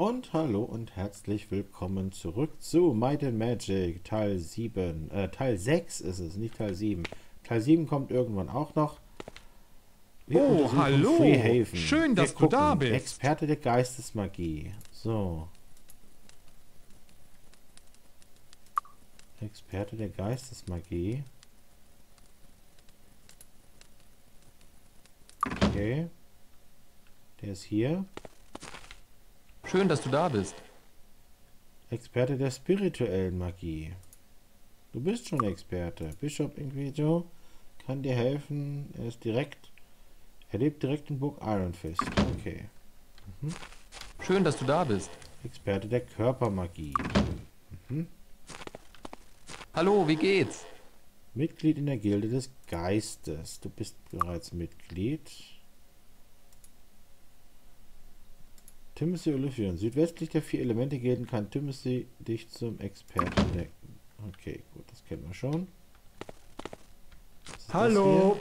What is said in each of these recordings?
Und hallo und herzlich willkommen zurück zu Might and Magic Teil 7. Teil 6 ist es, nicht Teil 7. Teil 7 kommt irgendwann auch noch. Wir Oh, untersuchen hallo! Freehaven. Schön, Wir dass du da gucken. bist. Experte der Geistesmagie. So. Experte der Geistesmagie. Okay. Der ist hier. Schön, dass du da bist. Experte der spirituellen Magie. Du bist schon Experte. Bishop Inquisitor kann dir helfen. Er lebt direkt in Burg Ironfist. Okay. Schön, dass du da bist. Experte der Körpermagie. Hallo, wie geht's? Mitglied in der Gilde des Geistes. Du bist bereits Mitglied. Timothy Olivien. Südwestlich der 4 Elemente-Gilden kann Timothy dich zum Experten decken. Okay, gut, das kennen wir schon. Was ist das hier?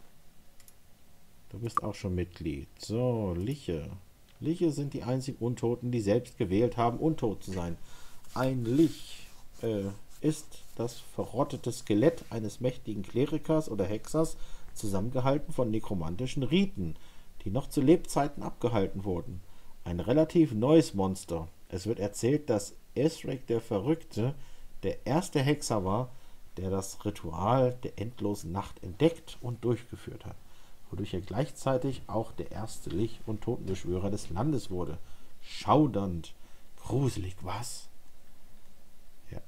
Du bist auch schon Mitglied. So, Liche. Liche sind die einzigen Untoten, die selbst gewählt haben, untot zu sein. Ein Lich ist das verrottete Skelett eines mächtigen Klerikers oder Hexers, zusammengehalten von nekromantischen Riten, die noch zu Lebzeiten abgehalten wurden. Ein relativ neues Monster. Es wird erzählt, dass Esrek der Verrückte der erste Hexer war, der das Ritual der endlosen Nacht entdeckt und durchgeführt hat, wodurch er gleichzeitig auch der erste Lich- und Totenbeschwörer des Landes wurde. Schaudernd. Gruselig, was? Ja.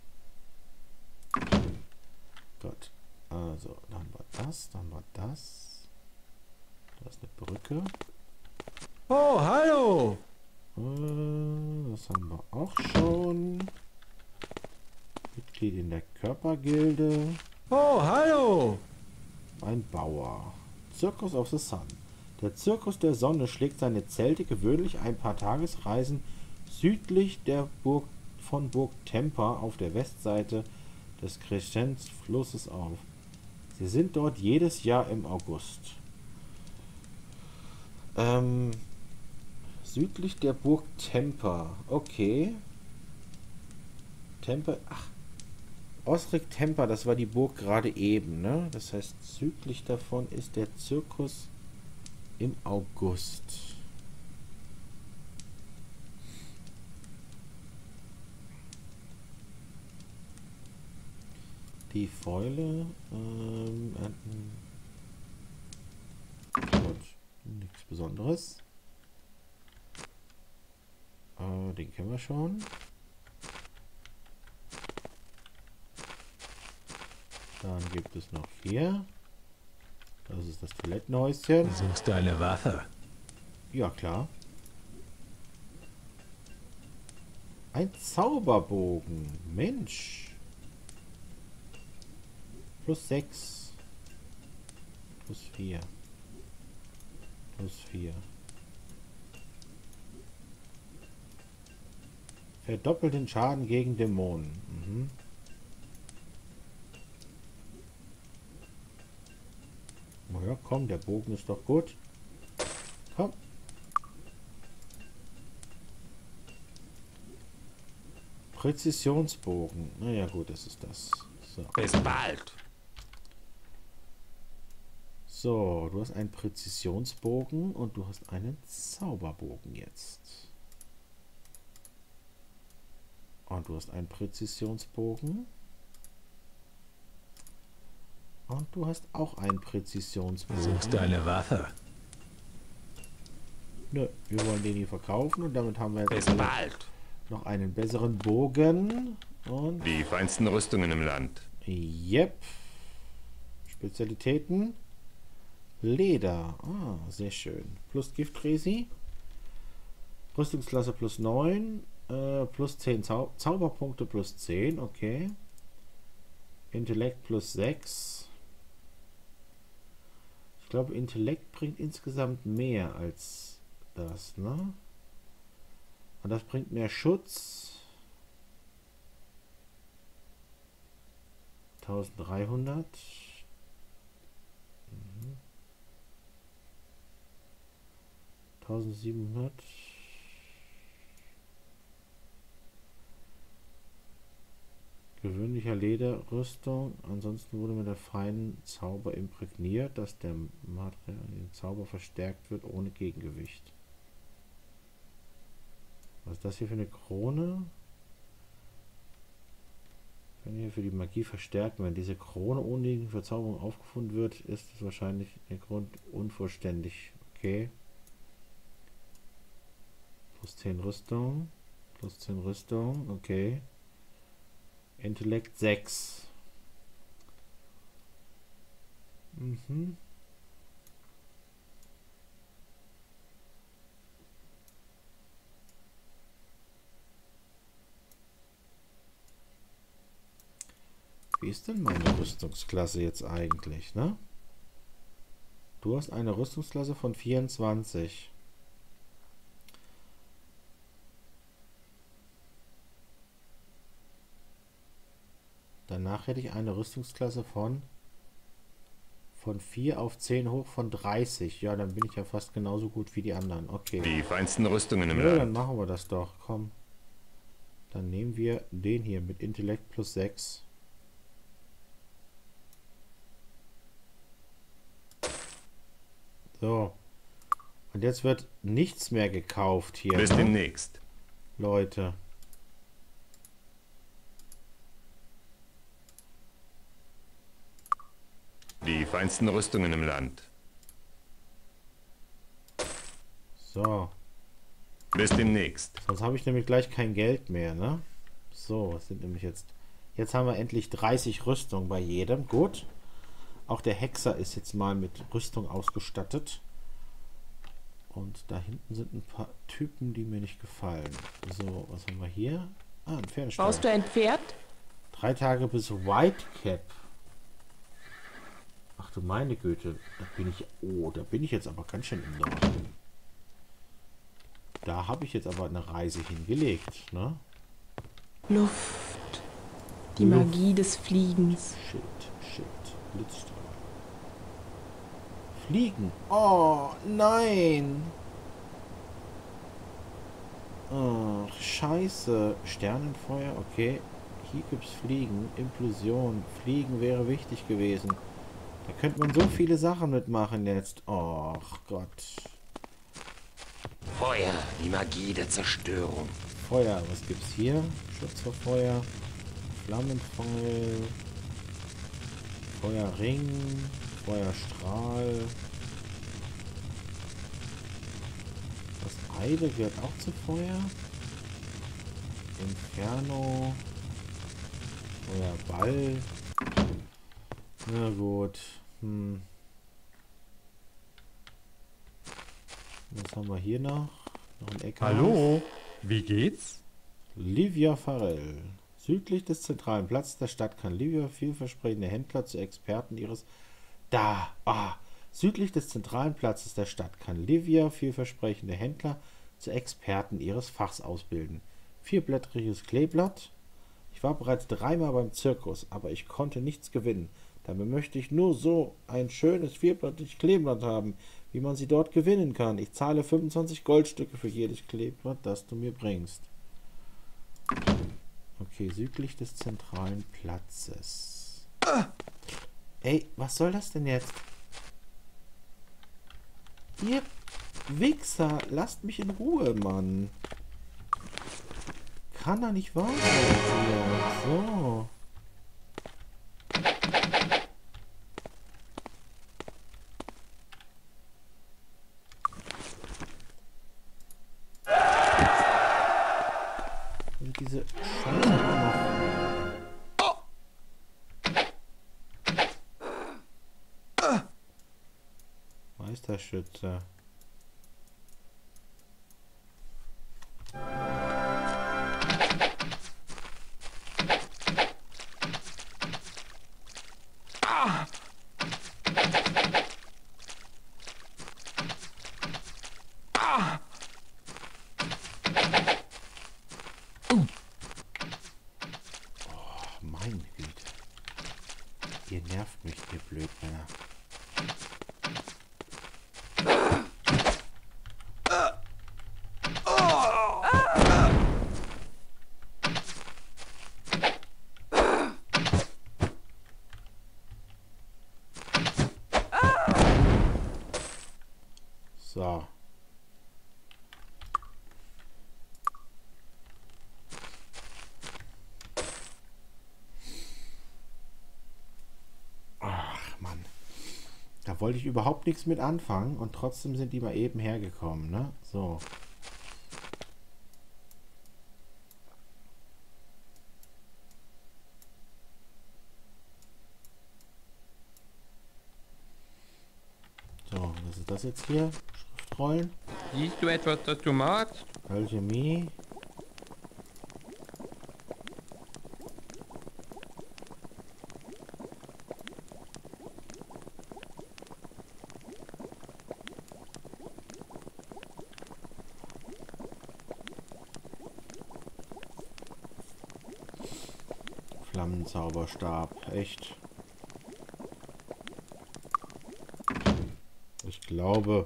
Gut. Also, dann haben wir das, dann haben wir das. Da ist eine Brücke. Oh, hallo! Das haben wir auch schon. Mitglied in der Körpergilde. Oh, hallo! Ein Bauer. Circus of the Sun. Der Zirkus der Sonne schlägt seine Zelte gewöhnlich ein paar Tagesreisen südlich der Burg von Burg Tempa auf der Westseite des Crescent-Flusses auf. Sie sind dort jedes Jahr im August. Südlich der Burg Tempa. Okay. Tempa. Ach. Osric Tempa, das war die Burg gerade eben, ne? Das heißt, südlich davon ist der Zirkus im August. Die Fäule. Gut, nichts Besonderes. Den kennen wir schon. Dann gibt es noch 4. Das ist das Toilettenhäuschen. Suchst du eine Waffe? Ja, klar. Ein Zauberbogen. Mensch. Plus 6. Plus 4. Plus 4. Verdoppelt den Schaden gegen Dämonen. Na ja, komm, der Bogen ist doch gut. Komm. Präzisionsbogen. Naja, gut, das ist das. So. Bis bald! So, du hast einen Präzisionsbogen und du hast einen Zauberbogen jetzt. Und du hast einen Präzisionsbogen. Und du hast auch einen Präzisionsbogen. Suchst du eine Waffe? Nö, wir wollen den hier verkaufen und damit haben wir Bis jetzt bald! noch einen besseren Bogen. Und Die feinsten Rüstungen im Land. yep. Spezialitäten. Leder. Ah, sehr schön. Plus Giftresi. Rüstungsklasse plus 9. Plus 10 Zauberpunkte plus 10. Okay. Intellekt plus 6. Ich glaube, Intellekt bringt insgesamt mehr als das, ne? Und das bringt mehr Schutz. 1300. 1700. Gewöhnlicher Lederrüstung. Ansonsten wurde mit der feinen Zauber imprägniert, dass der Zauber verstärkt wird ohne Gegengewicht. Was ist das hier für eine Krone? Wenn hier für die Magie verstärken, wenn diese Krone ohne Verzauberung aufgefunden wird, ist es wahrscheinlich der Grund unvollständig. Okay. Plus 10 Rüstung. Plus 10 Rüstung. Okay. Intellekt 6. Mhm. Wie ist denn meine Rüstungsklasse jetzt eigentlich, ne? Du hast eine Rüstungsklasse von 24. Danach hätte ich eine Rüstungsklasse von 4 auf 10 hoch von 30. Ja, dann bin ich ja fast genauso gut wie die anderen. Okay. Die feinsten Rüstungen im Ja, dann Land. machen wir das doch. Komm. Dann nehmen wir den hier mit Intellekt plus 6. So. Und jetzt wird nichts mehr gekauft hier. Bis Ne? demnächst. Leute. Die feinsten Rüstungen im Land. So. Bis demnächst. Sonst habe ich nämlich gleich kein Geld mehr, ne? So, was sind nämlich jetzt... Jetzt haben wir endlich 30 Rüstung bei jedem. Gut. Auch der Hexer ist jetzt mal mit Rüstung ausgestattet. Und da hinten sind ein paar Typen, die mir nicht gefallen. So, was haben wir hier? Ah, ein Pferdestall. Brauchst du ein Pferd? 3 Tage bis Whitecap. Ach du meine Güte. Da bin ich... Oh, da bin ich jetzt aber ganz schön im Norden. Da habe ich jetzt aber eine Reise hingelegt, ne? Luft. Die Luft. Magie des Fliegens. Shit. Blitzstrahl. Fliegen. Oh, nein. Ach, scheiße. Sternenfeuer, okay. Hier gibt's Fliegen. Implosion. Fliegen wäre wichtig gewesen. Da könnte man so viele Sachen mitmachen jetzt. Oh Gott. Feuer, die Magie der Zerstörung. Feuer, was gibt's hier? Schutz vor Feuer. Flammenpfeil. Feuerring. Feuerstrahl. Das Eide gehört auch zu Feuer. Inferno. Feuerball. Na gut. Was haben wir hier noch? Noch ein Eckhaus. Hallo, wie geht's? Livia Farrell. Südlich des zentralen Platzes der Stadt kann Livia vielversprechende Händler zu Experten ihres... Südlich des zentralen Platzes der Stadt kann Livia vielversprechende Händler zu Experten ihres Fachs ausbilden. 4-blättriges Kleeblatt. Ich war bereits 3-mal beim Zirkus, aber ich konnte nichts gewinnen. Dabei möchte ich nur so ein schönes 4-blättriges Kleeblatt haben, wie man sie dort gewinnen kann. Ich zahle 25 Goldstücke für jedes Kleeblatt, das du mir bringst. Okay, südlich des zentralen Platzes. Ey, was soll das denn jetzt? Ihr Wichser, lasst mich in Ruhe, Mann. Kann da nicht wahr sein hier. So. Und diese Scheiße auch noch. Meisterschütze. Meine Güte. Ihr nervt mich, ihr Blödmänner. wollte ich überhaupt nichts mit anfangen und trotzdem sind die mal eben hergekommen, ne? So. So, was ist das jetzt hier? Schriftrollen. Siehst du etwas, das du magst? Alchemie. Flammenzauberstab, echt. Ich glaube,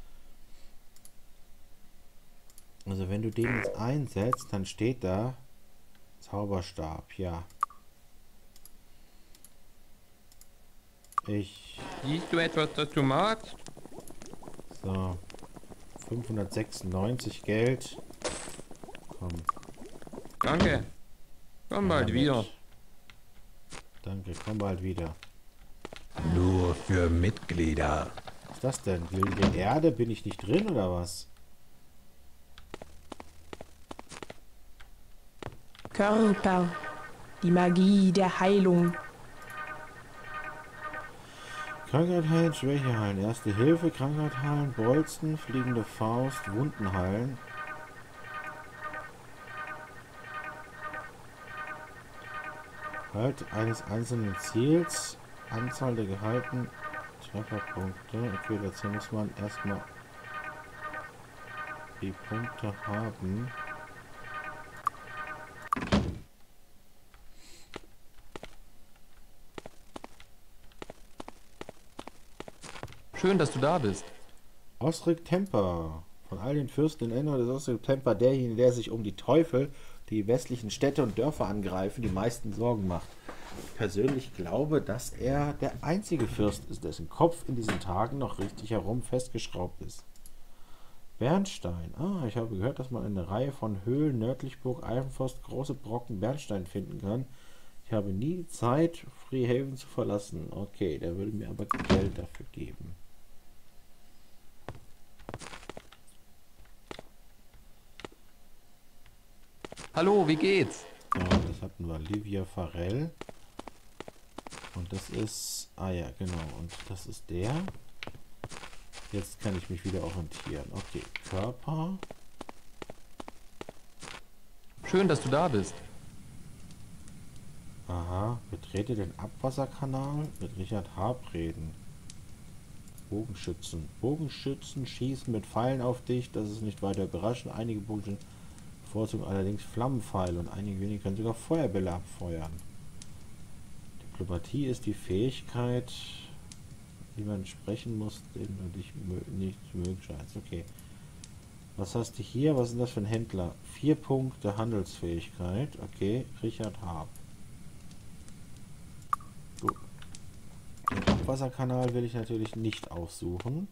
also wenn du den jetzt einsetzt, dann steht da Zauberstab, ja. Siehst du etwas, das du magst? So. 596 Geld. Komm. Danke. Komm bald damit. wieder. Danke, komm bald wieder. Nur für Mitglieder. Was ist das denn? Gilde der Erde? Bin ich nicht drin oder was? Körper. Die Magie der Heilung. Krankheit heilen, Schwäche heilen, Erste Hilfe, Krankheit heilen, Bolzen, fliegende Faust, Wunden heilen. Halt eines einzelnen Ziels, Anzahl der gehaltenen Trefferpunkte. Okay, dazu muss man erstmal die Punkte haben. Schön, dass du da bist. Osric Temper. Von all den Fürsten in Erinnerung des Osric Temper derjenige, der sich um die Teufel, die westlichen Städte und Dörfer angreifen, die meisten Sorgen macht. Ich persönlich glaube, dass er der einzige Fürst ist, dessen Kopf in diesen Tagen noch richtig herum festgeschraubt ist. Bernstein. Ah, ich habe gehört, dass man in einer Reihe von Höhlen nördlich Burg Eisenforst große Brocken Bernstein finden kann. Ich habe nie die Zeit, Freehaven zu verlassen. Okay, der würde mir aber Geld dafür geben. Hallo, wie geht's? Ja, das hatten wir. Livia Farrell. Und das ist... Ah ja, genau. Und das ist der. Jetzt kann ich mich wieder orientieren. Okay, Körper. Schön, dass du da bist. Aha, betrete den Abwasserkanal mit Richard Habreden. Bogenschützen. Bogenschützen schießen mit Pfeilen auf dich. Das ist nicht weiter überraschend. Einige Bogenschützen bevorzugen allerdings Flammenpfeile und einige wenige können sogar Feuerbälle abfeuern. Diplomatie ist die Fähigkeit, wie man sprechen muss, den du dich nicht zu mögen scheinst. Okay. Was hast du hier? Was ist das für ein Händler? 4 Punkte Handelsfähigkeit. Okay, Richard Haab. Gut. Den Abwasserkanal will ich natürlich nicht aufsuchen.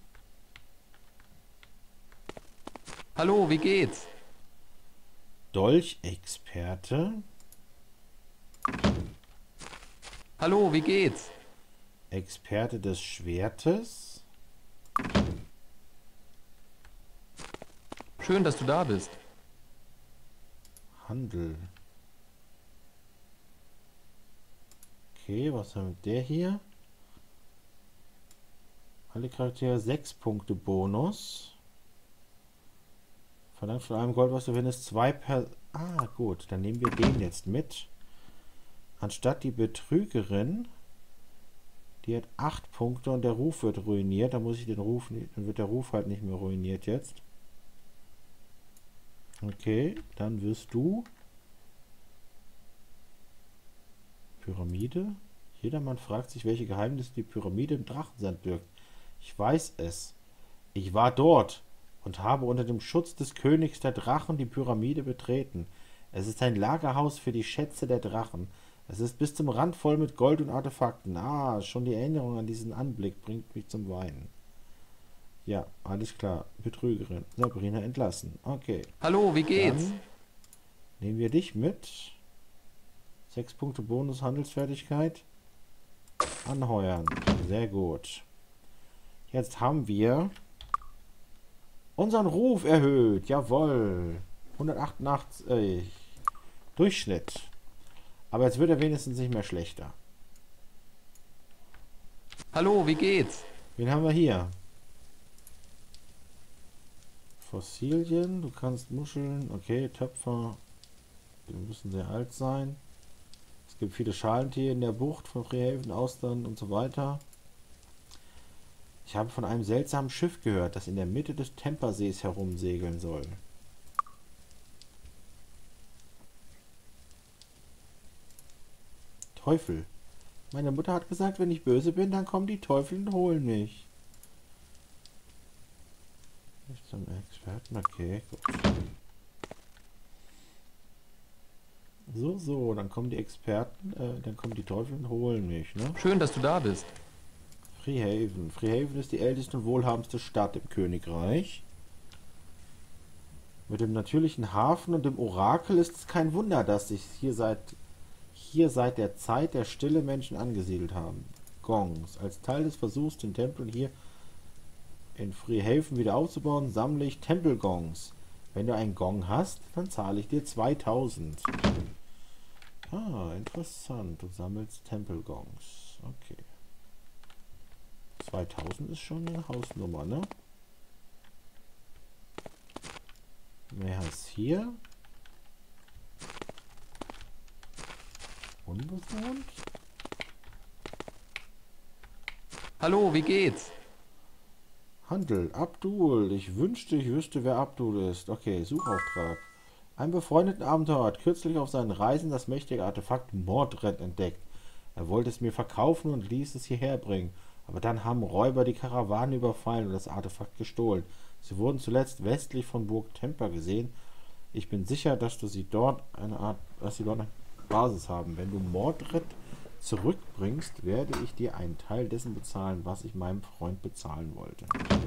Hallo, wie geht's? Dolchexperte. Hallo, wie geht's? Experte des Schwertes. Schön, dass du da bist. Handel. Okay, was haben wir der hier? Alle Charaktere 6 Punkte Bonus. Verlangt von einem Gold, was du findest, 2 per... Ah, gut, dann nehmen wir den jetzt mit. Anstatt die Betrügerin, die hat 8 Punkte und der Ruf wird ruiniert. Da muss ich den Ruf, dann wird der Ruf halt nicht mehr ruiniert jetzt. Okay, dann wirst du Pyramide. Jedermann fragt sich, welche Geheimnisse die Pyramide im Drachensand birgt. Ich weiß es. Ich war dort und habe unter dem Schutz des Königs der Drachen die Pyramide betreten. Es ist ein Lagerhaus für die Schätze der Drachen. Es ist bis zum Rand voll mit Gold und Artefakten. Ah, schon die Erinnerung an diesen Anblick bringt mich zum Weinen. Ja, alles klar. Betrügerin. Sabrina entlassen. Okay. Hallo, wie geht's? Dann nehmen wir dich mit. 6 Punkte Bonus Handelsfertigkeit. Anheuern. Sehr gut. Jetzt haben wir unseren Ruf erhöht. Jawohl. 188 Durchschnitt. Aber jetzt wird er wenigstens nicht mehr schlechter. Hallo, wie geht's? Wen haben wir hier? Fossilien. Du kannst Muscheln. Okay, Töpfer. Die müssen sehr alt sein. Es gibt viele Schalentiere in der Bucht von Freehaven, Austern und so weiter. Ich habe von einem seltsamen Schiff gehört, das in der Mitte des Tempersees herumsegeln soll. Teufel. Meine Mutter hat gesagt, wenn ich böse bin, dann kommen die Teufel und holen mich. Ich zum Experten, okay, gut. So, dann kommen die Experten, dann kommen die Teufel und holen mich, ne? Schön, dass du da bist. Freehaven. Freehaven ist die älteste und wohlhabendste Stadt im Königreich. Mit dem natürlichen Hafen und dem Orakel ist es kein Wunder, dass sich hier seit der Zeit der Stille Menschen angesiedelt haben. Gongs. Als Teil des Versuchs, den Tempel hier in Freehaven wieder aufzubauen, sammle ich Tempelgongs. Wenn du einen Gong hast, dann zahle ich dir 2000. Ah, interessant. Du sammelst Tempelgongs. Okay. 2000 ist schon eine Hausnummer, ne? Wer ist hier? Unbewohnt? Hallo, wie geht's? Handel. Abdul. Ich wünschte, ich wüsste, wer Abdul ist. Okay, Suchauftrag. Ein befreundeter Abenteurer hat kürzlich auf seinen Reisen das mächtige Artefakt Mordred entdeckt. Er wollte es mir verkaufen und ließ es hierher bringen. Aber dann haben Räuber die Karawane überfallen und das Artefakt gestohlen. Sie wurden zuletzt westlich von Burg Temper gesehen. Ich bin sicher, dass sie dort eine Basis haben. Wenn du Mordred zurückbringst, werde ich dir einen Teil dessen bezahlen, was ich meinem Freund bezahlen wollte.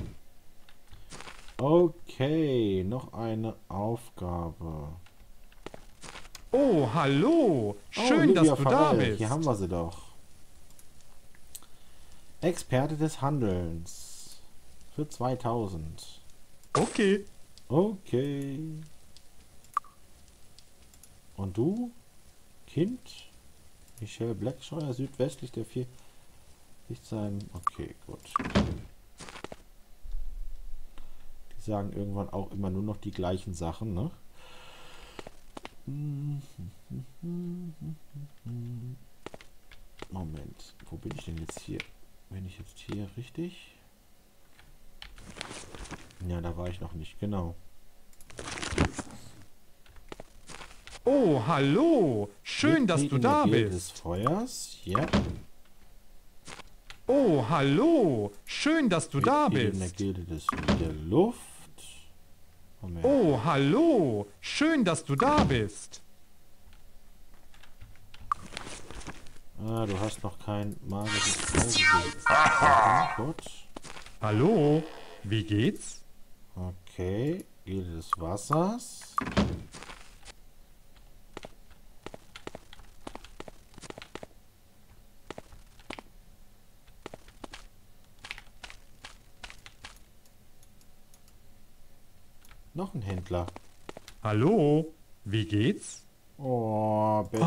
Okay, noch eine Aufgabe. Oh, hallo. Schön, Lydia dass du da Farrell, bist. hier haben wir sie doch. Experte des Handelns. Für 2000. Okay. Okay. Und du? Kind? Michelle Blackshire, südwestlich der vier. Nicht sein. Okay, gut. Die sagen irgendwann auch immer nur noch die gleichen Sachen, ne? Moment, wo bin ich denn jetzt hier? Bin ich jetzt hier richtig? Ja, da war ich noch nicht, genau. Oh, hallo. Schön, dass Mitglied du in der da Gilde des bist. Feuers, ja. Oh, hallo. Schön, dass du da Mitglied in der bist. Gilde der Luft. Moment. Oh, hallo. Schön, dass du da bist. Ah, du hast noch kein magisches Auge. Gut. Hallo. Wie geht's? Okay. Gilde des Wassers. Noch ein Händler. Hallo. Wie geht's? Oh, bitte.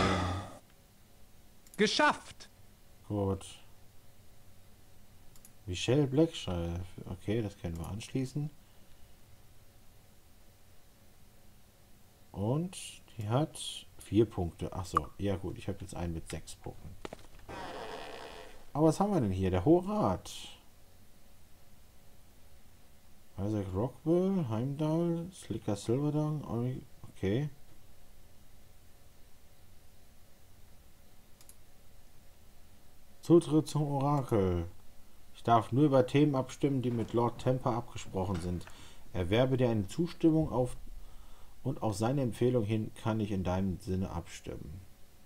Geschafft. Gut. Michelle Blackshire. Okay, das können wir anschließen. Und die hat 4 Punkte. Achso, ja gut, ich habe jetzt einen mit 6 Punkten. Aber was haben wir denn hier? Der Hohe Rat. Isaac Rockwell, Heimdall, Slicker Silverdang, okay. Zutritt zum Orakel. Ich darf nur über Themen abstimmen, die mit Lord Temper abgesprochen sind. Erwerbe dir eine Zustimmung und auf seine Empfehlung hin kann ich in deinem Sinne abstimmen.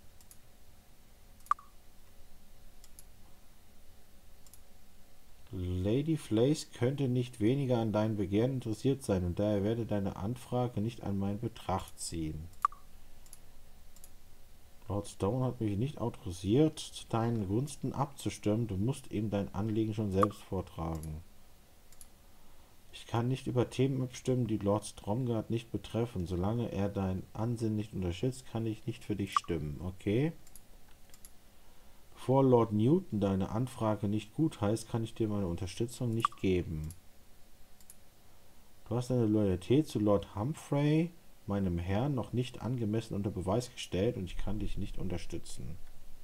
Lady Flace könnte nicht weniger an deinem Begehren interessiert sein und daher werde deine Anfrage nicht an meinen Betracht ziehen. Lord Stone hat mich nicht autorisiert, zu deinen Gunsten abzustimmen. Du musst ihm dein Anliegen schon selbst vortragen. Ich kann nicht über Themen abstimmen, die Lord Stromgard nicht betreffen. Solange er dein Ansinnen nicht unterstützt, kann ich nicht für dich stimmen. Okay? Bevor Lord Newton deine Anfrage nicht gutheißt, kann ich dir meine Unterstützung nicht geben. Du hast deine Loyalität zu Lord Humphrey, meinem Herrn, noch nicht angemessen unter Beweis gestellt und ich kann dich nicht unterstützen.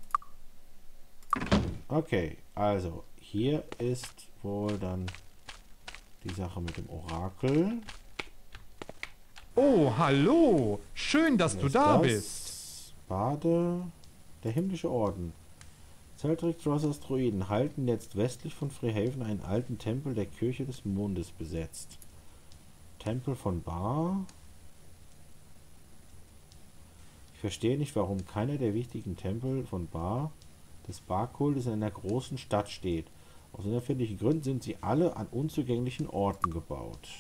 Okay, also hier ist wohl dann die Sache mit dem Orakel. Oh, hallo. Schön, dass du da bist. Bade, der himmlische Orden. Zeltric Drossers Druiden halten jetzt westlich von Freehaven einen alten Tempel der Kirche des Mondes besetzt. Tempel von Bar. Ich verstehe nicht, warum keiner der wichtigen Tempel von Bar des Barkultes in einer großen Stadt steht. Aus unerfindlichen Gründen sind sie alle an unzugänglichen Orten gebaut.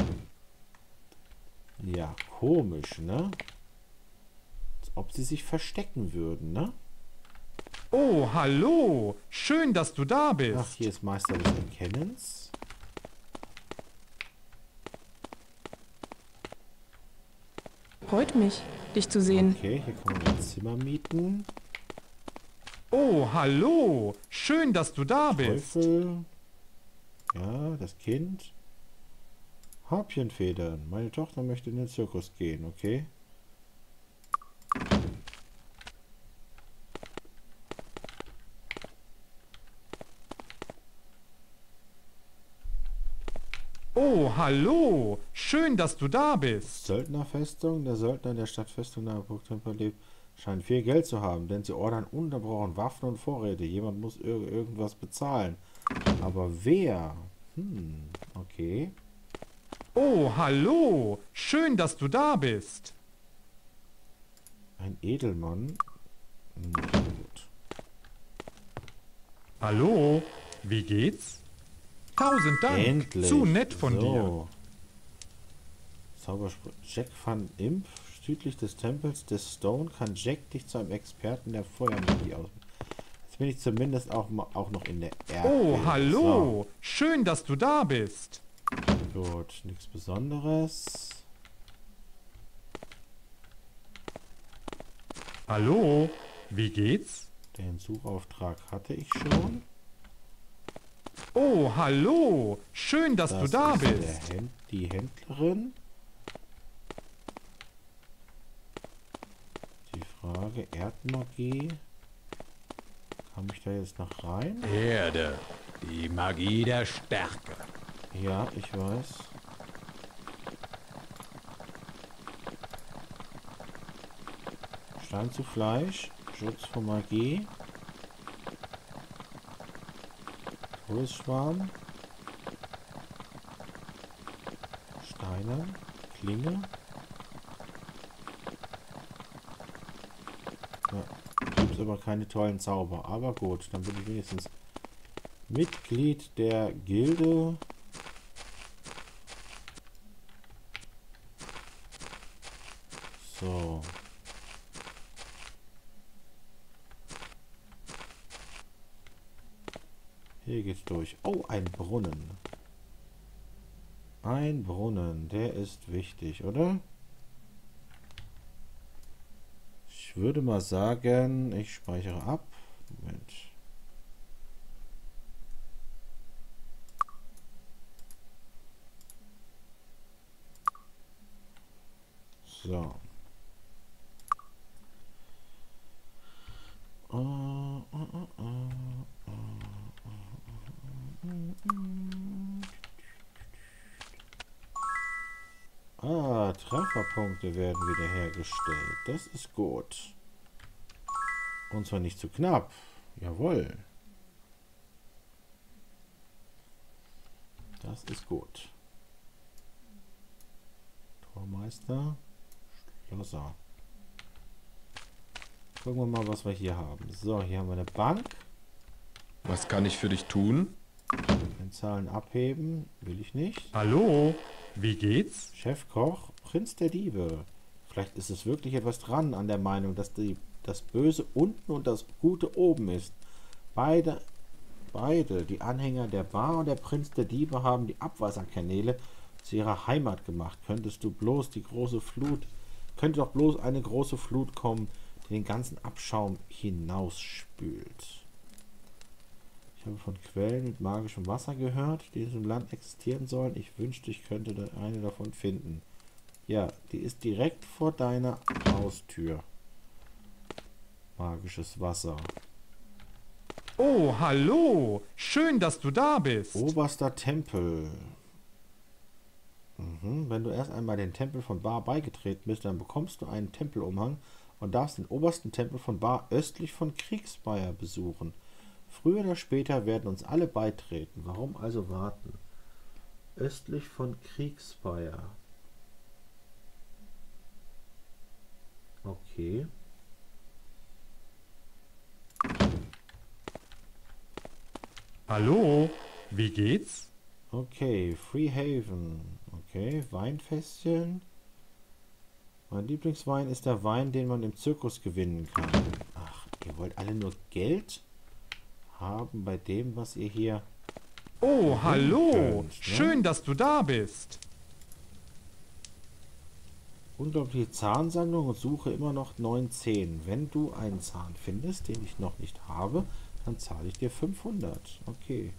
Ja, komisch, ne? Als ob sie sich verstecken würden, ne? Oh, hallo. Schön, dass du da bist. Ach, hier ist Meister des Erkennens. Freut mich, dich zu sehen. Okay, hier kann man ein Zimmer mieten. Oh, hallo. Schön, dass du da bist. Teufel. Ja, das Kind. Harpyenfedern. Meine Tochter möchte in den Zirkus gehen, okay? Oh, hallo. Schön, dass du da bist. Söldnerfestung. Der Söldner in der Stadtfestung nahe Burgtempel lebt, scheint viel Geld zu haben, denn sie ordern ununterbrochen Waffen und Vorräte. Jemand muss irgendwas bezahlen. Aber wer? Okay. Oh, hallo. Schön, dass du da bist. Ein Edelmann. Gut. Hallo. Wie geht's? 1000 Dank. Endlich. Zu nett von dir. Zauberspruch. Jack van Imp, südlich des Tempels des Stone, kann Jack dich zu einem Experten der Feuermagie ausbilden. Jetzt bin ich zumindest auch noch in der Erdwelt. Oh, hallo. Schön, dass du da bist. So. Gut, nichts Besonderes. Hallo. Wie geht's? Den Suchauftrag hatte ich schon. Oh, hallo. Schön, dass du da bist. Die Händlerin. Die Frage, Erdmagie. Kam ich da jetzt noch rein? Erde, die Magie der Stärke. Ja, ich weiß. Stein zu Fleisch. Schutz vor Magie. Todesschwarm. Steine. Klinge. Ja, gibt es aber keine tollen Zauber. Aber gut, dann bin ich wenigstens Mitglied der Gilde. So. Hier geht's durch. Oh, ein Brunnen. Ein Brunnen, der ist wichtig, oder? Ich würde mal sagen, ich speichere ab. Moment. So. Trefferpunkte werden wiederhergestellt. Das ist gut. Und zwar nicht zu knapp. Jawohl. Das ist gut. Tormeister. Schlosser. Gucken wir mal, was wir hier haben. So, hier haben wir eine Bank. Was kann ich für dich tun? Den Zahlen abheben. Will ich nicht. Hallo. Wie geht's? Chefkoch, Prinz der Diebe. Vielleicht ist es wirklich etwas dran an der Meinung, dass die das Böse unten und das Gute oben ist. Beide, die Anhänger der Bar und der Prinz der Diebe, haben die Abwasserkanäle zu ihrer Heimat gemacht. Könnte doch bloß eine große Flut kommen, die den ganzen Abschaum hinausspült. Ich habe von Quellen mit magischem Wasser gehört, die in diesem Land existieren sollen. Ich wünschte, ich könnte eine davon finden. Ja, die ist direkt vor deiner Haustür. Magisches Wasser. Oh, hallo. Schön, dass du da bist. Oberster Tempel. Wenn du erst einmal den Tempel von Bar beigetreten bist, dann bekommst du einen Tempelumhang und darfst den obersten Tempel von Bar östlich von Kriegsspire besuchen. Früher oder später werden uns alle beitreten. Warum also warten? Östlich von Kriegsspire. Okay. Hallo, wie geht's? Okay, Freehaven. Okay, Weinfässchen. Mein Lieblingswein ist der Wein, den man im Zirkus gewinnen kann. Ach, ihr wollt alle nur Geld haben bei dem, was ihr hier... Oh, hallo. könnt, ne? Schön, dass du da bist. Unglaubliche Zahnsammlung und suche immer noch 9 Zähnen. Wenn du einen Zahn findest, den ich noch nicht habe, dann zahle ich dir 500. Okay.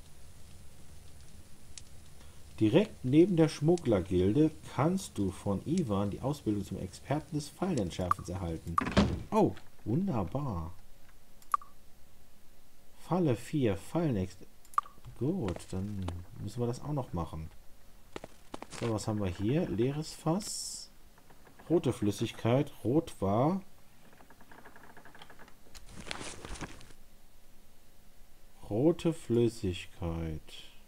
Direkt neben der Schmugglergilde kannst du von Ivan die Ausbildung zum Experten des Fallenentschärfens erhalten. Oh, wunderbar. Falle 4, Fallenex... Gut, dann müssen wir das auch noch machen. So, was haben wir hier? Leeres Fass. Rote Flüssigkeit. Rot war... Rote Flüssigkeit.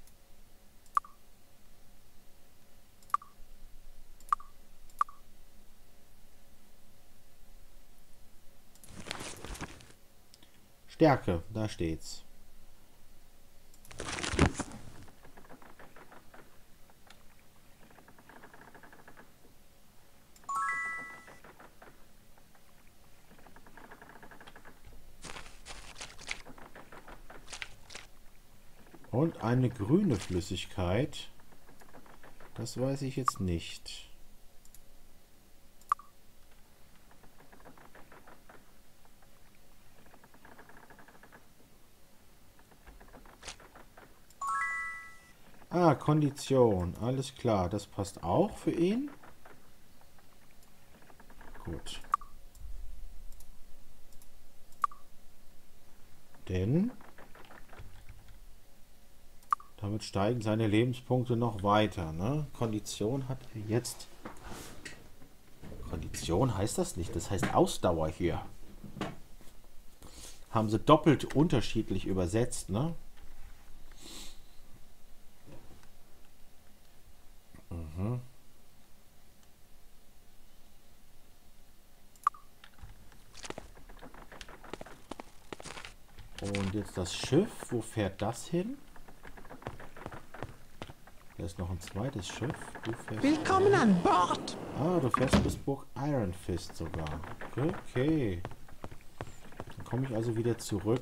Stärke, da steht's. Und eine grüne Flüssigkeit. Das weiß ich jetzt nicht. Ah, Kondition. Alles klar. Das passt auch für ihn. Gut. Denn damit steigen seine Lebenspunkte noch weiter. Ne? Kondition hat er jetzt. Kondition heißt das nicht. Das heißt Ausdauer hier. Haben sie doppelt unterschiedlich übersetzt, ne? Und jetzt das Schiff. Wo fährt das hin? Da ist noch ein zweites Schiff. Du fährst Willkommen an Bord! Ah, du fährst bis Burg Iron Fist sogar. Okay. Dann komme ich also wieder zurück.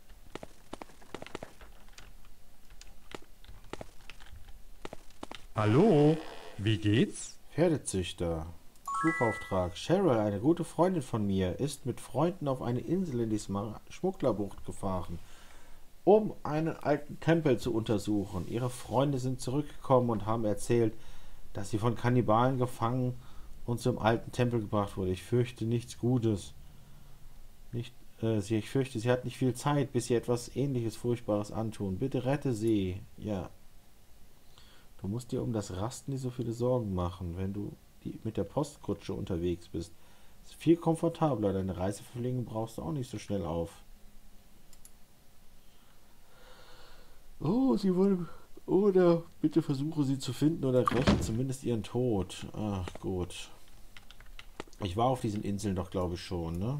Hallo, wie geht's? Pferdezüchter. Suchauftrag. Cheryl, eine gute Freundin von mir, ist mit Freunden auf eine Insel in die Schmugglerbucht gefahren, um einen alten Tempel zu untersuchen. Ihre Freunde sind zurückgekommen und haben erzählt, dass sie von Kannibalen gefangen und zum alten Tempel gebracht wurde. Ich fürchte nichts Gutes. Ich fürchte, sie hat nicht viel Zeit, bis sie etwas Ähnliches Furchtbares antun. Bitte rette sie. Ja. Du musst dir um das Rasten nicht so viele Sorgen machen, wenn du mit der Postkutsche unterwegs bist. Ist viel komfortabler. Deine Reiseverpflegung brauchst du auch nicht so schnell auf. Oh, sie wollen... Oder bitte versuche sie zu finden oder räche zumindest ihren Tod. Ach, gut. Ich war auf diesen Inseln doch, glaube ich, schon, ne?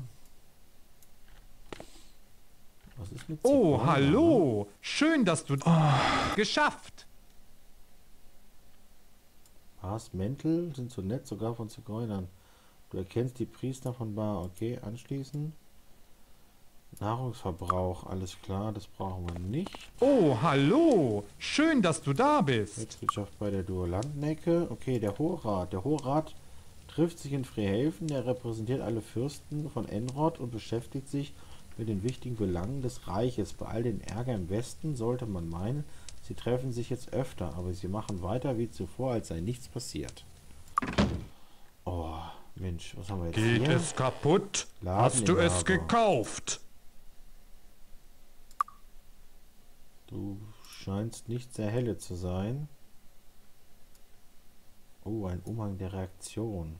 Was ist mit Oh, Zigeuner, hallo. Schön, dass du... Geschafft. Mäntel sind so nett, sogar von Zigeunern. Du erkennst die Priester von Bar. Okay, anschließen. Nahrungsverbrauch, alles klar, das brauchen wir nicht. Oh, hallo. Schön, dass du da bist. Mitgliedschaft bei der Duellantenecke. Okay, der Hohe Rat. Der Hohe Rat trifft sich in Freehaven. Der repräsentiert alle Fürsten von Enrod und beschäftigt sich mit den wichtigen Belangen des Reiches. Bei all den Ärger im Westen sollte man meinen, sie treffen sich jetzt öfter, aber sie machen weiter wie zuvor, als sei nichts passiert. Oh, Mensch, was haben wir jetzt Geht hier? es kaputt? Laden Hast du im es Lager. gekauft? Du scheinst nicht sehr helle zu sein. Oh, ein Umhang der Reaktion.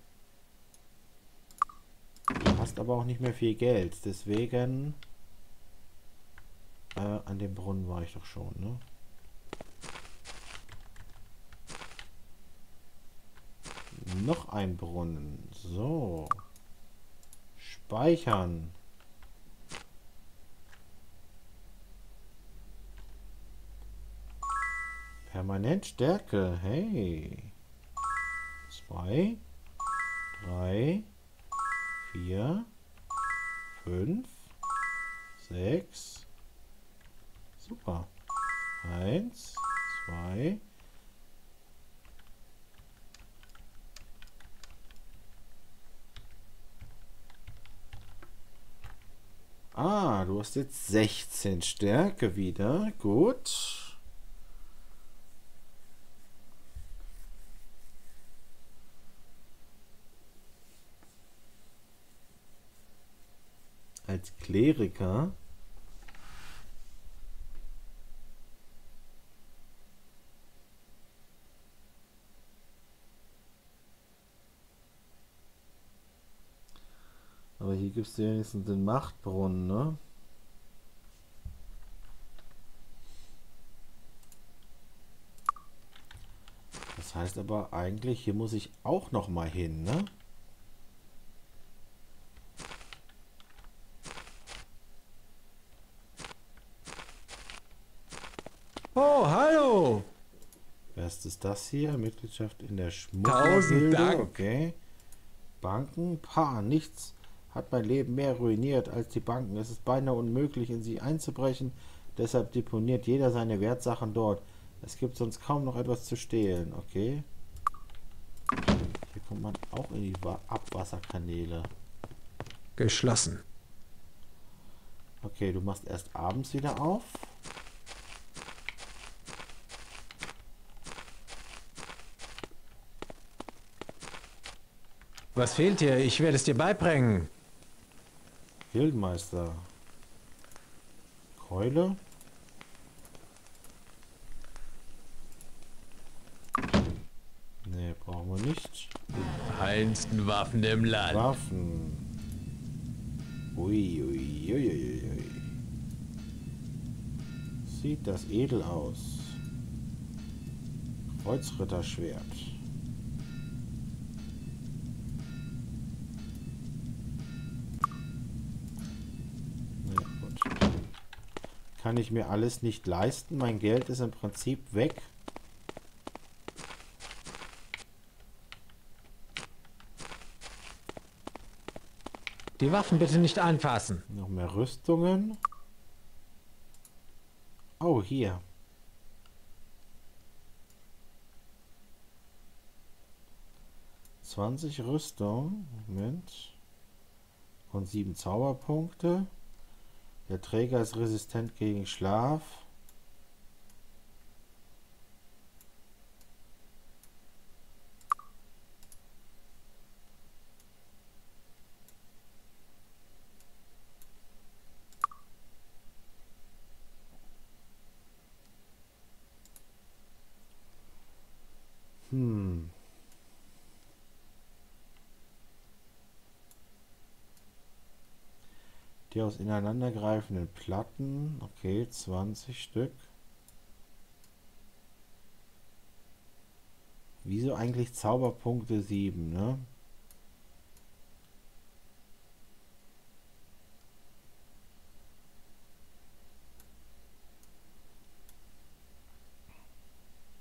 Du hast aber auch nicht mehr viel Geld, deswegen... an dem Brunnen war ich doch schon, ne? Noch ein Brunnen. So. Speichern. Permanent Stärke. Hey. 2, 3, 4, 5, 6. Super. 1, 2. Ah, du hast jetzt 16 Stärke wieder. Gut. Als Kleriker. Aber hier gibt es wenigstens den Machtbrunnen, ne? Das heißt aber eigentlich, hier muss ich auch noch mal hin, ne? Oh, hallo! Was ist das hier? Mitgliedschaft in der 1000 Schmugglergilde. Dank. Okay. Banken? Nichts hat mein Leben mehr ruiniert als die Banken. Es ist beinahe unmöglich, in sie einzubrechen. Deshalb deponiert jeder seine Wertsachen dort. Es gibt sonst kaum noch etwas zu stehlen. Okay. Hier kommt man auch in die Abwasserkanäle. Geschlossen. Okay, du machst erst abends wieder auf. Was fehlt dir? Ich werde es dir beibringen. Gildmeister. Keule. Ne, brauchen wir nicht. Feinsten Waffen im Land. Waffen. Ui, ui, ui, ui, ui. Sieht das edel aus. Kreuzritterschwert. Na ja, gut. Kann ich mir alles nicht leisten. Mein Geld ist im Prinzip weg. Die Waffen bitte nicht anfassen. Noch mehr Rüstungen. Oh, hier. Rüstung. Moment. Und 7 Zauberpunkte. Der Träger ist resistent gegen Schlaf. Die aus ineinandergreifenden Platten. Okay, 20 Stück. Wieso eigentlich Zauberpunkte 7, ne?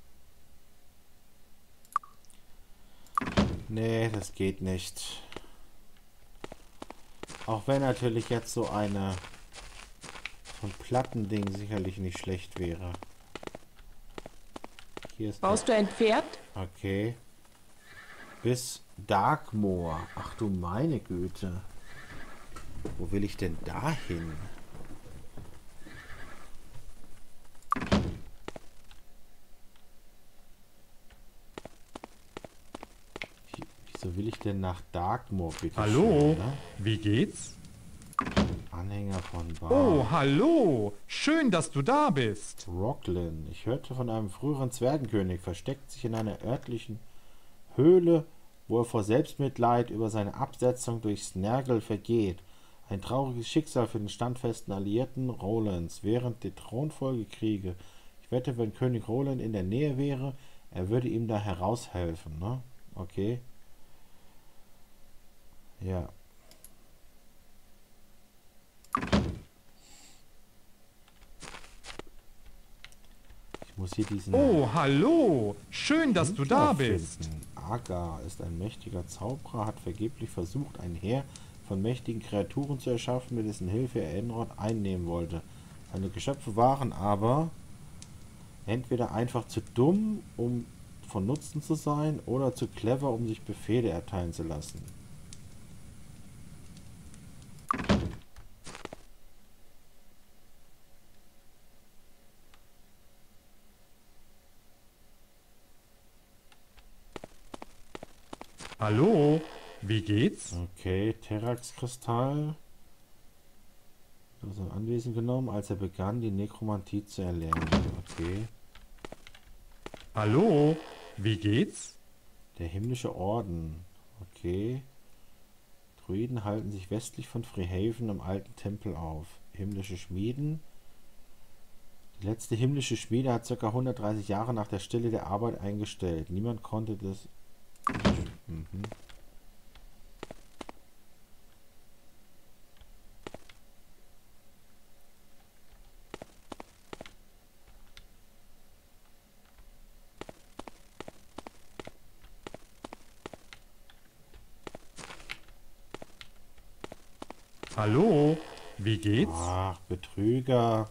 Nee, das geht nicht. Auch wenn natürlich jetzt so ein Plattending sicherlich nicht schlecht wäre. Hier ist Brauchst du ein Pferd? okay. Bis Darkmoor. Ach du meine Güte. Wo will ich denn da hin? Wieso will ich denn nach Darkmoor, bitte? Hallo, schön, ne? wie geht's? Anhänger von Bar. Oh, hallo. Schön, dass du da bist. Rocklin. Ich hörte von einem früheren Zwergenkönig, versteckt sich in einer örtlichen Höhle, wo er vor Selbstmitleid über seine Absetzung durch Snergel vergeht. Ein trauriges Schicksal für den standfesten Alliierten Rolands während der Thronfolgekriege. Ich wette, wenn König Roland in der Nähe wäre, er würde ihm da heraushelfen, ne? Okay. Ja. Ich muss hier diesen... Oh, hallo. Schön, dass du da bist. Agar ist ein mächtiger Zauberer, hat vergeblich versucht, ein Heer von mächtigen Kreaturen zu erschaffen, mit dessen Hilfe er Enrod einnehmen wollte. Seine Geschöpfe waren aber entweder einfach zu dumm, um von Nutzen zu sein, oder zu clever, um sich Befehle erteilen zu lassen. Hallo, wie geht's? Okay, Terrax-Kristall. Aus seinem Anwesen genommen, als er begann, die Nekromantie zu erlernen. Okay. Hallo, wie geht's? Der himmlische Orden. Okay. Druiden halten sich westlich von Freehaven im alten Tempel auf. Himmlische Schmieden. Die letzte himmlische Schmiede hat ca. 130 Jahre nach der Stille der Arbeit eingestellt. Niemand konnte das... Mhm. Hallo, wie geht's? Ach, Betrüger.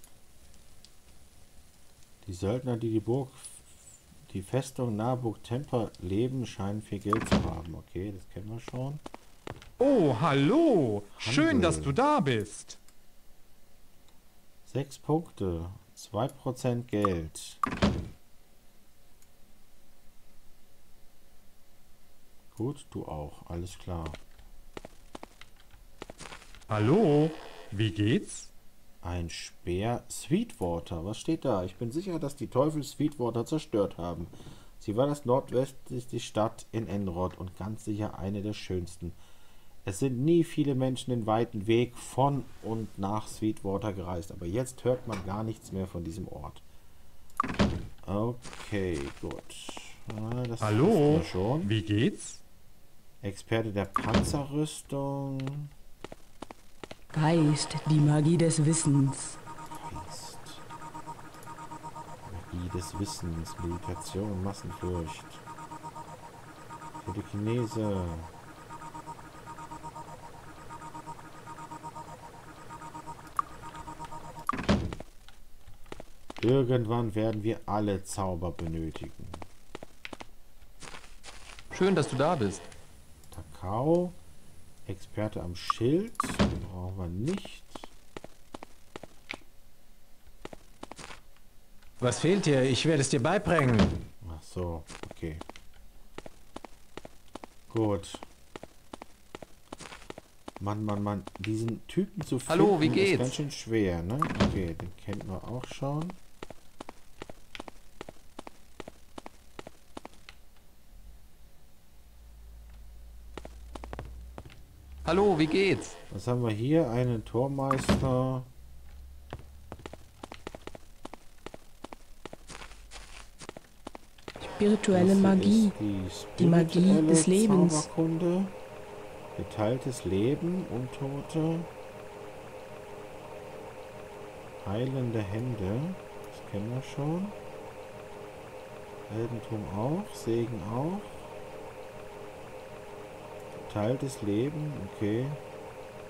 Die Söldner, die Festung Naburg Temper leben, scheinen viel Geld zu haben. Okay, das kennen wir schon. Oh, hallo. Schön, Handel. dass du da bist. 6 Punkte. 2% Geld. Gut, du auch. Alles klar. Hallo, wie geht's? Ein Speer Sweetwater. Was steht da? Ich bin sicher, dass die Teufel Sweetwater zerstört haben. Sie war das nordwestlichste Stadt in Enrod und ganz sicher eine der schönsten. Es sind nie viele Menschen den weiten Weg von und nach Sweetwater gereist, aber jetzt hört man gar nichts mehr von diesem Ort. Okay, gut. Das Hallo, wissen wir schon. wie geht's? Experte der Panzerrüstung. Geist, die Magie des Wissens. Geist. Magie des Wissens, Meditation, Massenfurcht. Telekinese. Irgendwann werden wir alle Zauber benötigen. Schön, dass du da bist. Takao. Experte am Schild. Brauchen wir nicht. Was fehlt dir? Ich werde es dir beibringen. Ach so, okay. Gut. Mann. Diesen Typen zu finden, Hallo, wie ist geht's? ganz schön schwer, ne? Okay, den kennt man auch schon. Hallo, wie geht's? Was haben wir hier? Einen Tormeister. Spirituelle Das hier Magie. ist Die Magie spirituelle des Lebens. Zauberkunde. Geteiltes Leben, Untote. Heilende Hände. Das kennen wir schon. Heldentum auch. Segen auch. Geteiltes Leben. Okay.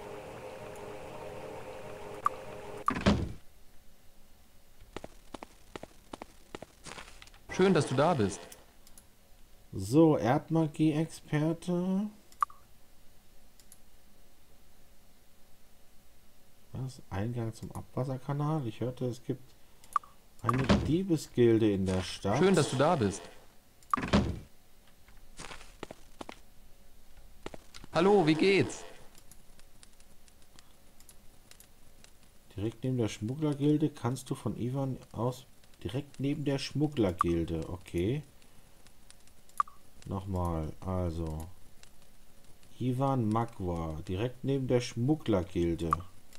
Schön, dass du da bist. So, Erdmagie-Experte. Was? Eingang zum Abwasserkanal? Ich hörte, es gibt eine Diebesgilde in der Stadt. Schön, dass du da bist. Hallo, wie geht's? Direkt neben der Schmugglergilde kannst du von Ivan aus... Direkt neben der Schmugglergilde, okay. Nochmal, also... Ivan Magwa, direkt neben der Schmugglergilde.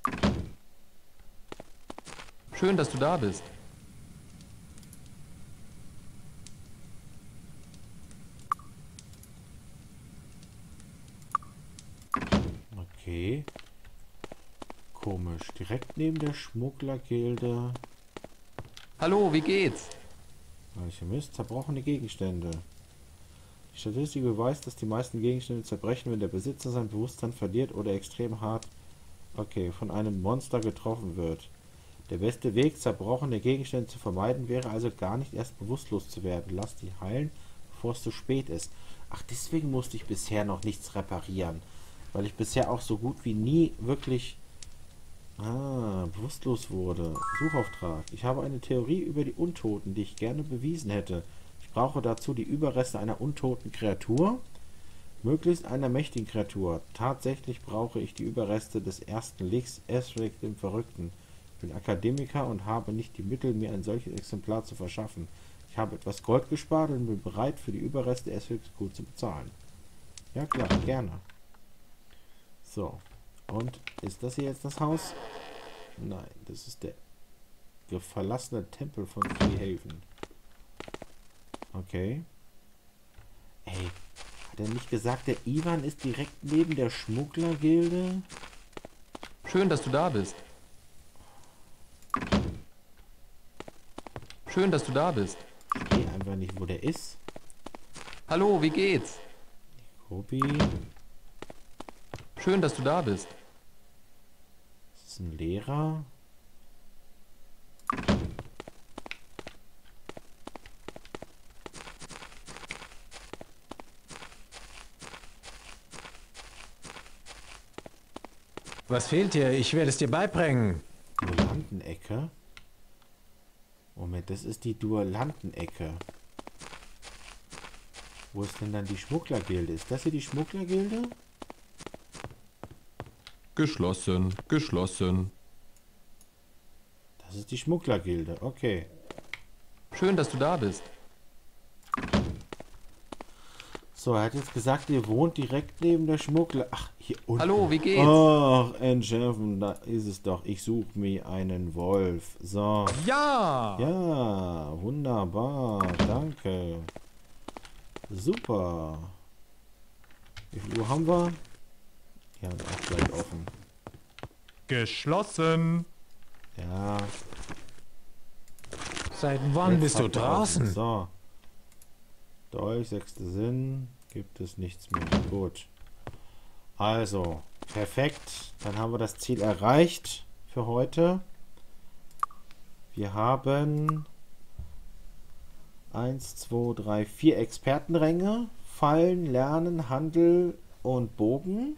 Schön, dass du da bist. Okay. Komisch. Direkt neben der Schmugglergilde. Hallo, wie geht's? Alchemist, zerbrochene Gegenstände. Die Statistik beweist, dass die meisten Gegenstände zerbrechen, wenn der Besitzer sein Bewusstsein verliert oder extrem hart, von einem Monster getroffen wird. Der beste Weg, zerbrochene Gegenstände zu vermeiden, wäre also gar nicht erst bewusstlos zu werden. Lass die heilen, bevor es zu spät ist. Ach, deswegen musste ich bisher noch nichts reparieren. Weil ich bisher auch so gut wie nie wirklich bewusstlos wurde. Suchauftrag. Ich habe eine Theorie über die Untoten, die ich gerne bewiesen hätte. Ich brauche dazu die Überreste einer untoten Kreatur. Möglichst einer mächtigen Kreatur. Tatsächlich brauche ich die Überreste des ersten Lichs, Esric dem Verrückten. Ich bin Akademiker und habe nicht die Mittel, mir ein solches Exemplar zu verschaffen. Ich habe etwas Gold gespart und bin bereit, für die Überreste Esrics gut zu bezahlen. Ja klar, gerne. So. Und ist das hier jetzt das Haus? Nein, das ist der verlassene Tempel von Freehaven. Okay. Ey, hat er nicht gesagt, der Ivan ist direkt neben der Schmugglergilde? Schön, dass du da bist. Schön, dass du da bist. Ich sehe einfach nicht, wo der ist. Hallo, wie geht's? Kobi. Schön, dass du da bist. Ist das ein Lehrer? Was fehlt dir? Ich werde es dir beibringen. Duellantenecke? Moment, das ist die Duellantenecke. Wo ist denn dann die Schmugglergilde? Ist das hier die Schmugglergilde? Geschlossen, geschlossen. Das ist die Schmugglergilde, okay. Schön, dass du da bist. So, er hat jetzt gesagt, ihr wohnt direkt neben der Schmuggler... Ach, hier unten. Hallo, wie geht's? Ach, entschärfen, da ist es doch. Ich suche mir einen Wolf. So. Ja! Ja, wunderbar. Danke. Super. Wie viel Uhr haben wir? Ja, auch gleich offen. Geschlossen! Ja. Seit wann Jetzt bist du habt ihr offen. draußen? So. Dolch, sechster Sinn. Gibt es nichts mehr. Gut. Also, perfekt. Dann haben wir das Ziel erreicht für heute. Wir haben 1, 2, 3, 4 Expertenränge. Fallen, Lernen, Handel und Bogen.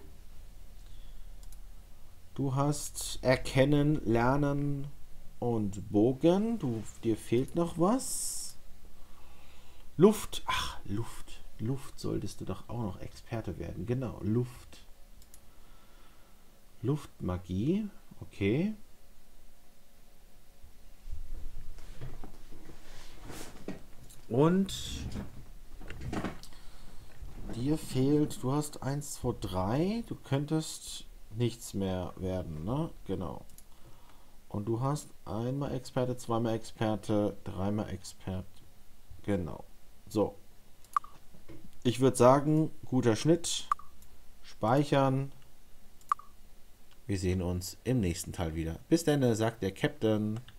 Du hast Erkennen, Lernen und Bogen. Dir fehlt noch was. Luft. Ach, Luft. Luft solltest du doch auch noch Experte werden. Genau, Luft. Luftmagie. Okay. Und dir fehlt, du hast 1, 2, 3. Du könntest nichts mehr werden, ne? Genau. Und du hast einmal Experte, zweimal Experte, dreimal Experte. Genau. So. Ich würde sagen, guter Schnitt. Speichern. Wir sehen uns im nächsten Teil wieder. Bis dann, sagt der Captain.